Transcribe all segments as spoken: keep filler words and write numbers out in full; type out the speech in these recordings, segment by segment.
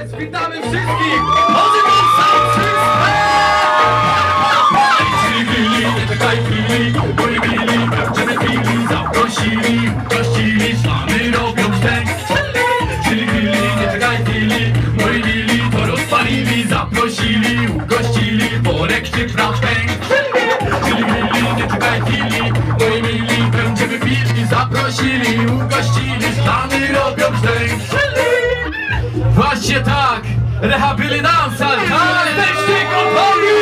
Yes! Witamy wszystkich! Odywam sam Chili Billy, nie czekaj chwili, moi mili, będziemy pili, zaprosili, gościli, szlamy robią wstęp. Chili Billy, nie czekaj chwili, moi mili, to rozpalili, zaprosili, ugościli, worek czy pęk. Chili Billy, nie czekaj chwili, moi mili, będziemy pili, zaprosili, ugościli, szlamy robią wstęp. Właśnie tak, rehabilitancja, jesteście gotowi!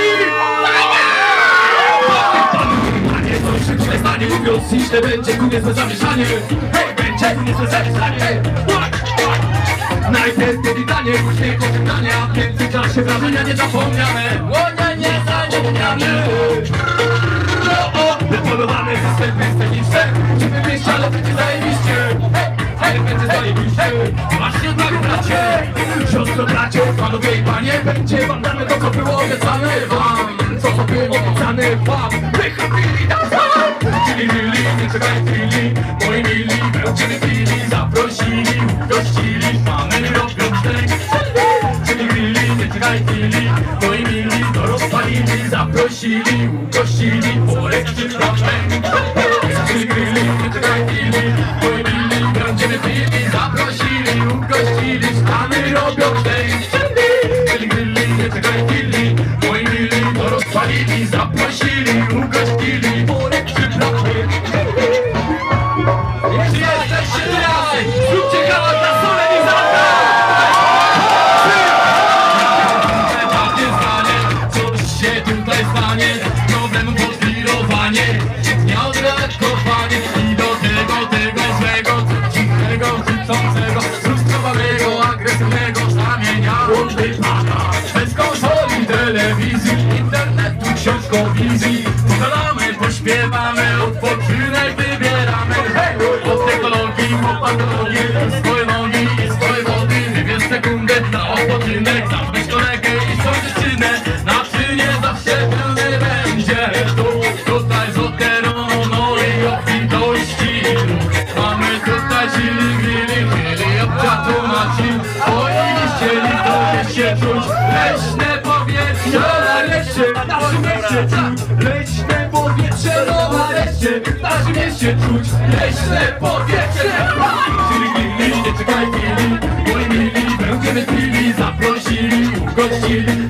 Panie, coś się przestanie mówiąc, źle będzie ku niezłe zamieszanie. Hej, będzie ku niezłe zamieszanie, hej! Najpierw powitanie, później pożegnania, w międzyczasie wrażenia niezapomniane. Łonia niezapomniane. No o, wypolowany system jest techniczny, żeby wyjść, ale będzie zajebiście. Hej, będzie zajebiście. Właśnie tak, bracie, siostro, bracie, panowie i panie, będzie wam dane to, co było obiecane wam. Co co było obiecane wam. Rehabilitacja. Chili Billy, nie czekaj chwili, moi mili, będziemy pili, zaprosili, ugościli, mamy robią wstęp. Chili Billy, nie czekaj chwili, moi mili, to rozpalili, zaprosili, ugościli, worek czy pęk. Chili Billy, nie czekaj chwili, moi mili, będziemy pili, zaprosili, ugościli, stany robią wstęp. Chili Billy, nie czekaj chwili, moi mili, to rozpalili, zaprosili, ugościli, worek czy pęk. Jeśli jesteście tutaj, zróbcie kawał dla solenizanta! Coś się tutaj stanie, problem podwirowanie, nieodreagowanie i do tego, tego złego, dziwnego, rzucącego, frustrowanego, agresywnego zamienia łączny pana. Bez konsoli, telewizji, internetu, książkowizji, pogadamy, pośpiewamy, odpoczynek wybieramy. Hej! Od technologii, po patologii, swoje nogi i swoje wody, wybierz sekundę na odpoczynek, zamknąć kolegę i są dziewczynę. Naczynie zawsze pełne będzie. Tu, tutaj z oterono i obfitości. Mamy tutaj Chili Billy, chwili obczatu na sił. Powinniście liczbę się czuć. Leśne powietrze, nareszcie w naszym mieście czuć. Leśne powietrze, no nareszcie w naszym mieście czuć. Leśne powietrze. Chili Billy, nie czekaj chwili, moi mili, będziemy pili, zaprosili, ugościli,